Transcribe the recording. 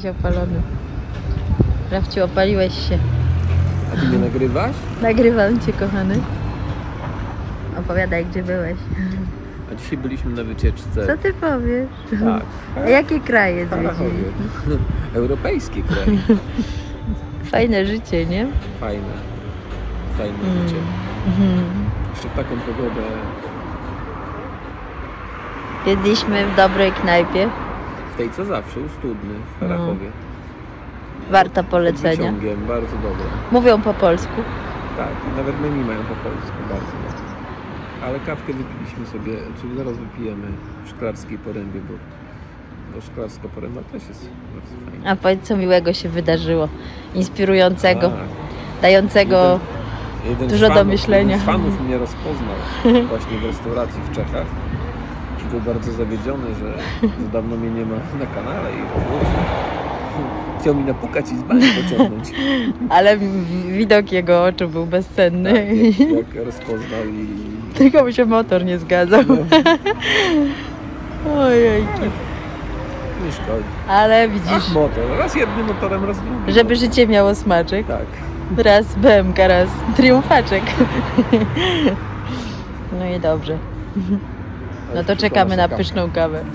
jesteś opalony. Rafciu, opaliłeś się. A ty mnie nagrywasz? Nagrywam cię, kochany. Opowiadaj, gdzie byłeś. A dzisiaj byliśmy na wycieczce. Co ty powiesz? Tak. A jakie kraje W Harachowie. zwiedzili? Europejski kraj. Fajne życie, nie? Fajne życie. Jeszcze w taką pogodę. Jedliśmy w dobrej knajpie. W tej co zawsze, u Studny w Harachowie. Warta Pod polecenia. wyciągiem, bardzo dobre. Mówią po polsku. Tak, i nawet menu mają po polsku, bardzo dobre. Ale kawkę wypiliśmy sobie, czyli zaraz wypijemy w Szklarskiej Porębie, bo Szklarska Poręba też jest bardzo fajna. A powiedz, co miłego się wydarzyło. Inspirującego, Tak. dającego Jeden dużo do myślenia. Jeden z fanów mnie rozpoznał właśnie w restauracji w Czechach. Był bardzo zawiedziony, że za dawno mnie nie ma na kanale i chciał mi napukać i z bani pociągnąć. Ale widok jego oczu był bezcenny. Tak, jak rozpoznał i... Tylko mi się motor nie zgadzał. Ojejki. Nie szkodzi. Ale widzisz, Ach, motor. Raz jednym motorem, raz drugim. żeby życie miało smaczek. Tak. Raz BMK, raz triumfaczek. No i dobrze. No to czekamy na pyszną kawę.